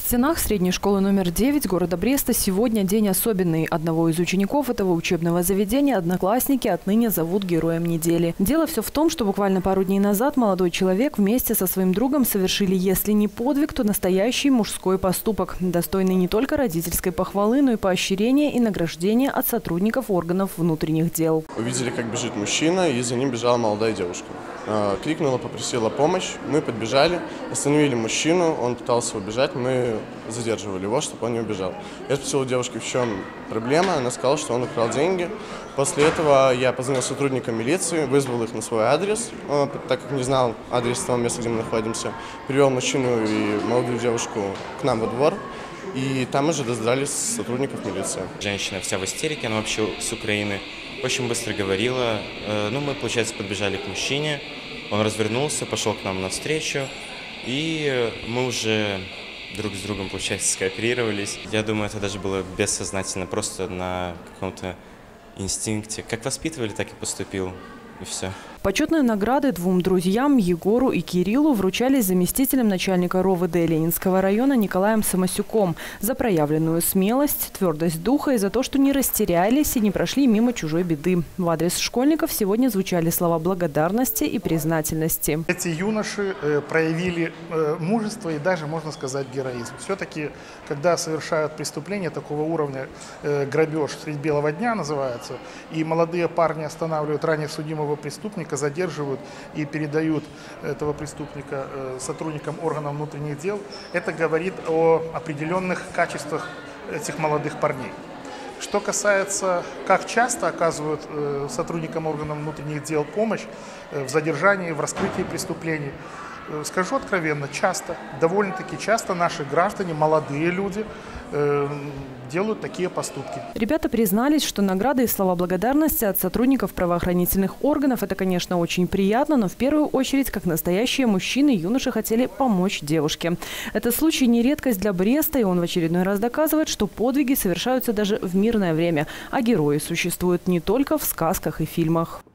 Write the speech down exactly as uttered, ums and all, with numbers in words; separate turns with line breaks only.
стенах средней школы номер девять города Бреста сегодня день особенный. Одного из учеников этого учебного заведения одноклассники отныне зовут героем недели. Дело все в том, что буквально пару дней назад молодой человек вместе со своим другом совершили, если не подвиг, то настоящий мужской поступок, достойный не только родительской похвалы, но и поощрения и награждения от сотрудников органов внутренних дел.
Увидели, как бежит мужчина, и за ним бежала молодая девушка. Крикнула, попросила помощь, мы подбежали, остановили мужчину, он пытался убежать, мы задерживали его, чтобы он не убежал. Я спросил у девушки, в чем проблема, она сказала, что он украл деньги. После этого я позвонил сотрудникам милиции, вызвал их на свой адрес, так как не знал адрес того места, где мы находимся, привел мужчину и молодую девушку к нам во двор. И там уже дождались сотрудников милиции.
Женщина вся в истерике, она вообще с Украины. Очень быстро говорила. Ну, мы, получается, подбежали к мужчине. Он развернулся, пошел к нам навстречу. И мы уже друг с другом, получается, скооперировались. Я думаю, это даже было бессознательно, просто на каком-то инстинкте. Как воспитывали, так и поступил. И все.
Почетные награды двум друзьям, Егору и Кириллу, вручались заместителем начальника РОВД Ленинского района Николаем Самосюком за проявленную смелость, твердость духа и за то, что не растерялись и не прошли мимо чужой беды. В адрес школьников сегодня звучали слова благодарности и признательности.
Эти юноши проявили мужество и даже, можно сказать, героизм. Все-таки, когда совершают преступление такого уровня, грабеж средь белого дня называется, и молодые парни останавливают ранее судимого преступника, задерживают и передают этого преступника сотрудникам органов внутренних дел, это говорит о определенных качествах этих молодых парней. Что касается, как часто оказывают сотрудникам органов внутренних дел помощь в задержании, в раскрытии преступлений, скажу откровенно, часто, довольно-таки часто наши граждане, молодые люди, делают такие поступки.
Ребята признались, что награды и слова благодарности от сотрудников правоохранительных органов – это, конечно, очень приятно, но в первую очередь, как настоящие мужчины, юноши хотели помочь девушке. Этот случай не редкость для Бреста, и он в очередной раз доказывает, что подвиги совершаются даже в мирное время, а герои существуют не только в сказках и фильмах.